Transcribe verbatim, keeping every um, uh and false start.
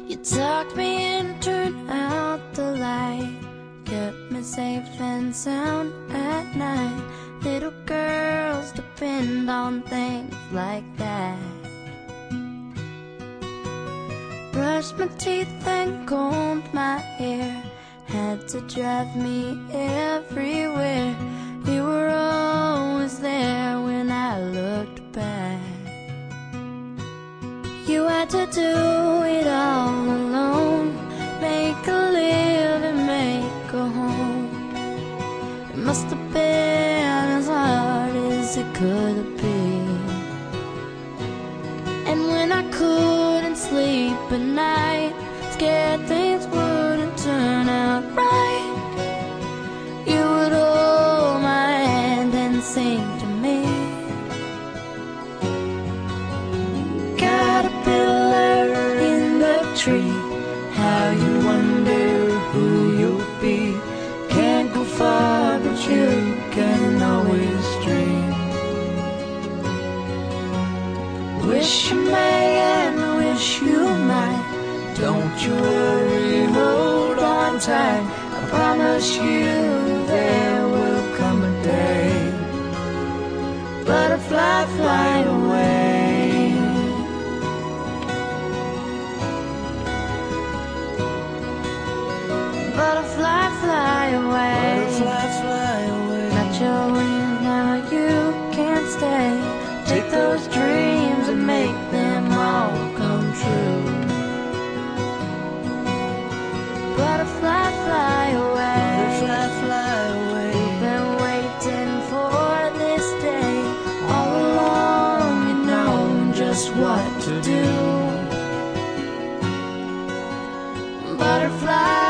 You tucked me in, turned out the light, kept me safe and sound at night. Little girls depend on things like that. Brushed my teeth and combed my hair, had to drive me everywhere. You were always there when I looked back. You had to do it all alone, make a living, make a home. It must have been as hard as it could have been. And when I couldn't sleep at night, scared things wouldn't turn out right, you would hold my hand and sing to me. Caterpillar in the tree, how you wonder who you'll be. Can't go far, but you can always dream. Wish you may and wish you might. Don't you worry, hold on tight. I promise you there will come a day. Butterfly, fly away. Butterfly, fly away. Butterfly, fly away. Got your wings, now you can't stay. Take those dreams and make them all come true. Butterfly, fly away. Butterfly, fly away. Been waiting for this day all along. You know just what to do. Butterfly.